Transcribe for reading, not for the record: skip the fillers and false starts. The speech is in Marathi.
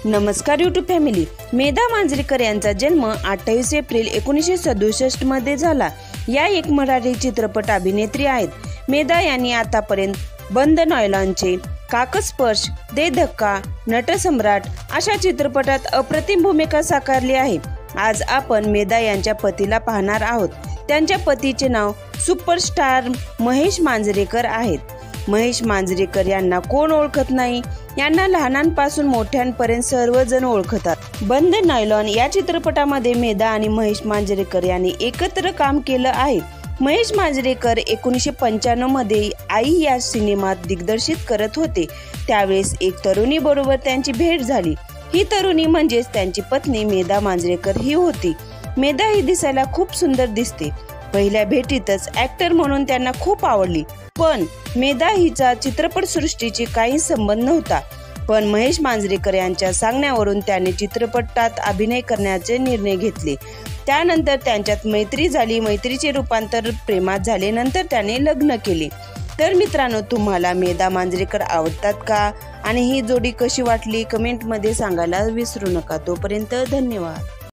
नमस्कार यूट्यूब फॅमिली। मेधा मांजरेकर यांचा जन्म 28 एप्रिल 1967 मध्ये झाला। या एक मराठी चित्रपट अभिनेत्री आहेत। मेधा यांनी आतापर्यंत बंद नॉयलॉनचे, काकस्पर्श, दे धक्का, नटसम्राट अशा चित्रपटात अप्रतिम भूमिका साकारली आहे। आज आपण मेधा यांच्या पतीला पाहणार आहोत। त्यांच्या पतीचे नाव सुपरस्टार महेश मांजरेकर आहेत। महेश मांजरेकर यांना कोण ओळखत नाही। यांना लहानांपासून मोठ्यांपर्यंत सर्वजण ओळखतात। बंद नॉयलॉन या चित्रपटामध्ये मेधा आणि महेश मांजरेकर यांनी एकत्र काम केलं आहे। महेश मांजरेकर 1995 मध्ये आई या सिनेमात दिग्दर्शित करत होते। त्यावेळेस एक तरुणी बरोबर त्यांची भेट झाली। ही तरुणी म्हणजेच त्यांची पत्नी मेधा मांजरेकर ही होती। मेधा ही दिसायला खूप सुंदर दिसते। पहिल्या भेटीतच ऍक्टर म्हणून त्यांना खूप आवडली। पण मेधा हिचा चित्रपट सृष्टीची काही संबंध नव्हता। पण महेश मांजरेकर यांच्या सांगण्यावरून त्याने चित्रपटात अभिनय करण्याचे निर्णय घेतले। त्यानंतर त्यांच्यात मैत्री झाली। मैत्रीचे रूपांतर प्रेमात झाले। नंतर त्याने लग्न केले। तर मित्रांनो, तुम्हाला मेधा मांजरेकर आवडतात का आणि ही जोडी कशी वाटली कमेंट मध्ये सांगायला विसरू नका। तोपर्यंत धन्यवाद।